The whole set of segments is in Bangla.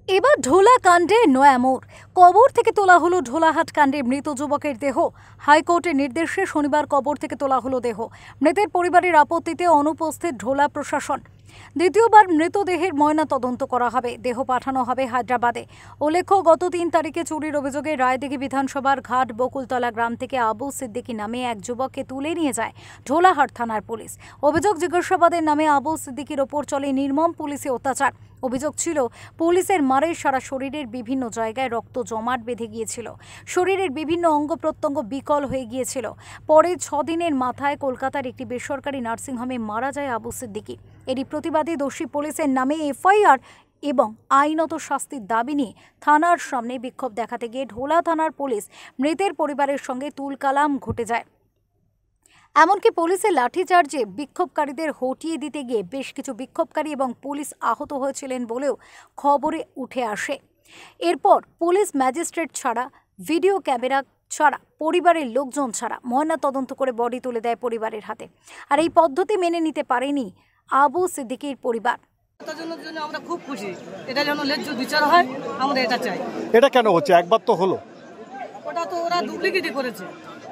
এবার ঢোলা কাণ্ডে নয়া মোড়। কবর থেকে তোলা হলো ঢোলাহাট কাণ্ডে মৃত যুবকের দেহ। হাইকোর্টের নির্দেশে শনিবার কবর থেকে তোলা হলো দেহ। মৃতের পরিবারের আপত্তিতে অনুপস্থিত ঢোলা প্রশাসন। দ্বিতীয়বার মৃতদেহের ময়না তদন্ত করা হবে। দেহ পাঠানো হবে হায়দ্রাবাদে। উল্লেখ্য, গত ৩ তারিখে চুরির অভিযোগে রায়দিঘি বিধানসভার ঘাট বকুলতলা গ্রাম থেকে আবু সিদ্দিকী নামে এক যুবককে তুলে নিয়ে যায় ঢোলাহাট থানার পুলিশ। অভিযোগ, জিজ্ঞাসাবাদের নামে আবু সিদ্দিকীর ওপর চলে নির্মম পুলিশি অত্যাচার। অভিযোগ ছিল, পুলিশের মারে সারা শরীরের বিভিন্ন জায়গায় রক্ত জমাট বেঁধে গিয়েছিল। শরীরের বিভিন্ন অঙ্গ প্রত্যঙ্গ বিকল হয়ে গিয়েছিল। পরে 6 দিনের মাথায় কলকাতার একটি বেসরকারি নার্সিংহোমে মারা যায় আবু সিদ্দিকী। এরই প্রতিবাদী দোষী পুলিশের নামে এফআইআর এবং আইনত শাস্তির দাবি নিয়ে থানার সামনে বিক্ষোভ দেখাতে গিয়ে ঢোলা থানার পুলিশ মৃতের পরিবারের সঙ্গে তুলকালাম ঘটে যায়। এমনকি পুলিশের লাঠিচার্জে বিক্ষোভকারীদের হটিয়ে দিতে গিয়ে বেশ কিছু বিক্ষোভকারী এবং পুলিশ আহত হয়েছিলেন বলেও খবরে উঠে আসে। এরপর পুলিশ ম্যাজিস্ট্রেট ছাড়া, ভিডিও ক্যামেরা ছাড়া, পরিবারের লোকজন ছাড়া ময়না তদন্ত করে বডি তুলে দেয় পরিবারের হাতে। আর এই পদ্ধতি মেনে নিতে পারেনি আবু সিদ্দিকীর পরিবার। আমরা খুব খুশি, এটা যেন ন্যায্য বিচার হয়, আমরা এটা চাই। এটা কেন হচ্ছে? একবার তো হলো। ওটা তো ওরা ডুপ্লিকেটই করেছে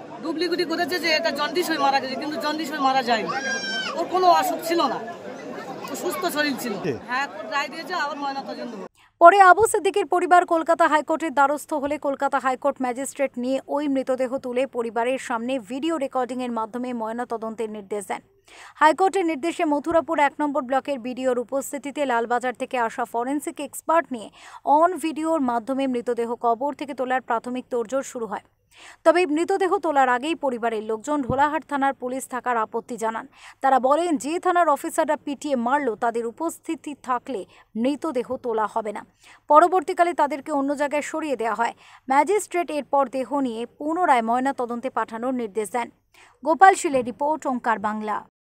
যে এটা জন্ডিস হয়ে মারা গেছে, কিন্তু জন্ডিস হয়ে মারা যায়নি। ওর কোনো অসুখ ছিল না, ও সুস্থ শরীর ছিল। হ্যাঁ, কোর্ট রায় দিয়েছে, আবার ময়না তদন্ত। পরে আবু সিদ্দিকীর পরিবার কলকাতা হাইকোর্টের দ্বারস্থ হলে কলকাতা হাইকোর্ট ম্যাজিস্ট্রেট নিয়ে ওই মৃতদেহ তুলে পরিবারের সামনে ভিডিও রেকর্ডিংয়ের মাধ্যমে ময়না তদন্তের নির্দেশ দেন। হাইকোর্টের নির্দেশে মথুরাপুর 1 নম্বর ব্লকের বিডিওর উপস্থিতিতে লালবাজার থেকে আসা ফরেন্সিক এক্সপার্ট নিয়ে অন ভিডিওর মাধ্যমে মৃতদেহ কবর থেকে তোলার প্রাথমিক তোড়জোড় শুরু হয়। তবে মৃতদেহ তোলার আগেই পরিবারের লোকজন ঢোলাহাট থানার পুলিশ থাকার আপত্তি জানান। তারা বলেন, যে থানার অফিসাররা পিটিয়ে মারল তাদের উপস্থিতি থাকলে মৃতদেহ তোলা হবে না। পরবর্তীকালে তাদেরকে অন্য জায়গায় সরিয়ে দেওয়া হয়। ম্যাজিস্ট্রেট এরপর দেহ নিয়ে পুনরায় ময়না তদন্তে পাঠানোর নির্দেশ দেন। গোপাল শীলের রিপোর্ট, ওঙ্কার বাংলা।